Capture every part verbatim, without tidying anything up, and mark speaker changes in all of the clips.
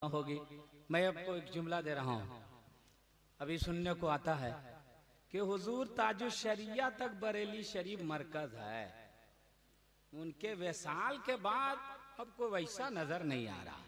Speaker 1: होगी। मैं आपको एक जुमला दे रहा हूँ, अभी सुनने को आता है कि हुजूर ताजुश शरिया तक बरेली शरीफ मरकज है, उनके विसाल के बाद अब कोई वैसा नजर नहीं आ रहा।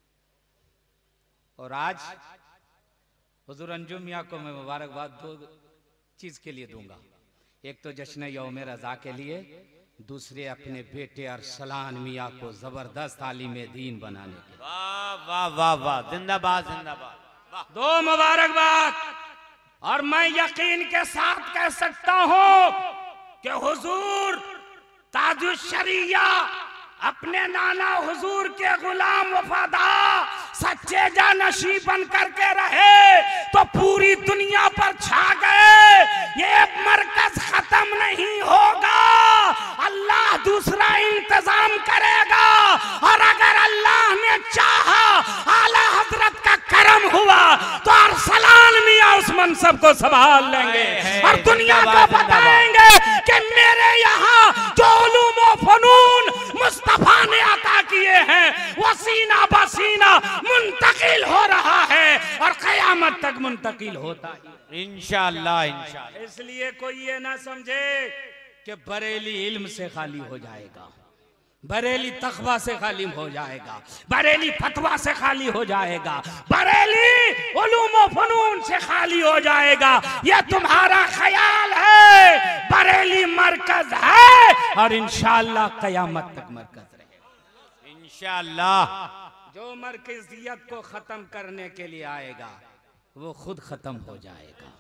Speaker 1: और आज हुजूर अंजुम मियां को मैं मुबारकबाद दो चीज के लिए दूंगा, एक तो जश्न यौम रजा के लिए, दूसरे अपने बेटे अरसलान मियां को जबरदस्त आलिम दीन बनाने के लिए।
Speaker 2: वाह वाह वाह वाह, जिंदाबाद जिंदाबाद।
Speaker 1: दो मुबारकबाद। और मैं यकीन के साथ कह सकता हूं कि हुजूर ताजुश शरिया अपने नाना हुजूर के गुलाम वफादार सच्चे जानशी बन करके रहे तो पूरी दुनिया पर छा गए। ये मरकज खत्म नहीं होगा, अल्लाह दूसरा इंतजाम करेगा। और अगर अल्लाह ने चाहा, आला हजरत का करम हुआ तो अरसलान मियां उस मनसब को संभाल लेंगे और दुनिया को बताएंगे कि मेरे यहाँ जो उलूम व फनून मुस्तफा ने अता किए हैं वो सीना बसीना मुंतकिल हो रहा है और कयामत तक मुंतकिल होता है
Speaker 2: इंशाअल्लाह इंशाअल्लाह।
Speaker 1: इसलिए कोई ये ना समझे कि बरेली इल्म से खाली हो जाएगा, बरेली तखवा से खाली हो जाएगा, बरेली फतवा से खाली हो जाएगा, बरेली उलूम व फनून से खाली हो जाएगा। यह तुम्हारा ख्याल है, बरेली मरकज है और इंशाअल्लाह कयामत तक मरकज रहेगा
Speaker 2: इंशाअल्लाह।
Speaker 1: जो मरकजियत को खत्म करने के लिए आएगा वो खुद खत्म हो जाएगा।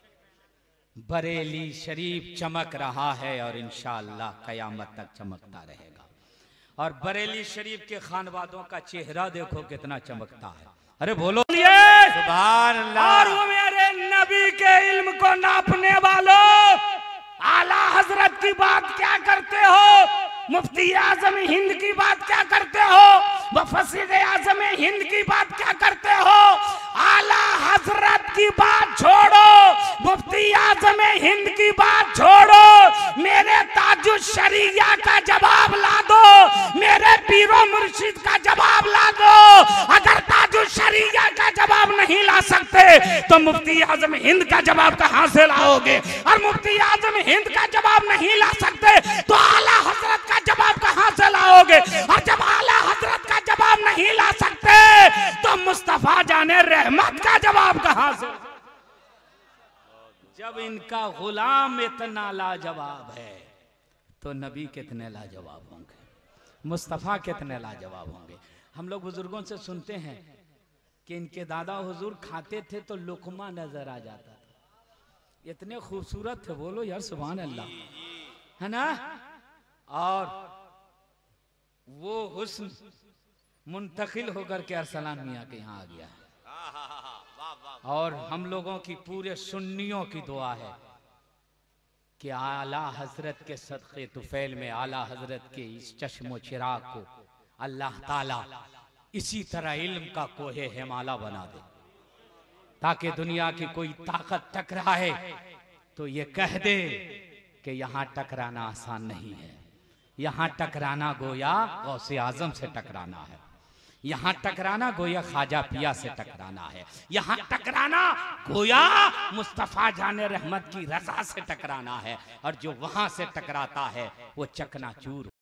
Speaker 1: बरेली शरीफ चमक रहा है और इंशाअल्लाह कयामत तक चमकता रहेगा। और बरेली शरीफ के खानवादों का चेहरा देखो कितना चमकता है। अरे बोलो
Speaker 2: सुभान अल्लाह।
Speaker 1: और वो मेरे नबी के इल्म को नापने वालों, आला हजरत की बात क्या करते हो, मुफ्ती आजम हिंद की बात क्या करते हो, मुफस्सिर आजम हिंद की बात क्या करते हो। आला हजरत की बात छोड़ो, मुफ्ती आजम हिंद की बात छोड़ो, मेरे ताजुश शरिया का जवाब ला दो, मेरे पीरो मुर्शिद का जवाब ला दो। अगर ताजुश शरिया का जवाब नहीं ला सकते तो मुफ्ती आजम हिंद का जवाब कहां से लाओगे, और मुफ्ती आजम हिंद का जवाब नहीं ला सकते तो आला हजरत का जवाब कहां से लाओगे, और जब आला हजरत का जवाब नहीं ला सकते तो मुस्तफा जाने रहमत का जवाब कहां से। जब इनका गुलाम इतना लाजवाब है तो नबी कितने लाजवाब होंगे, मुस्तफा कितने लाजवाब होंगे। हम लोग बुजुर्गों से सुनते हैं कि इनके दादा हुजूर खाते थे तो लुकमा नजर आ जाता था, इतने खूबसूरत थे। बोलो यार सुभान अल्लाह, है ना। और वो हुस्न मुंतकिल होकर के अरसलान मियां के यहाँ आ गया है। और हम लोगों की पूरे सुन्नियों की दुआ है कि आला हजरत के सदक़े तुफैल में आला हजरत के इस चश्मो चिराग को अल्लाह ताला इसी तरह इल्म का कोहे हिमाला बना दे, ताकि दुनिया की कोई ताकत टकराए तो ये कह दे कि यहाँ टकराना आसान नहीं है, यहाँ टकराना गोया गौसे आजम से टकराना है, यहाँ टकराना गोया ख्वाजा पिया से टकराना है, यहाँ टकराना गोया मुस्तफा जाने रहमत की रजा से टकराना है। और जो वहां से टकराता है वो चकनाचूर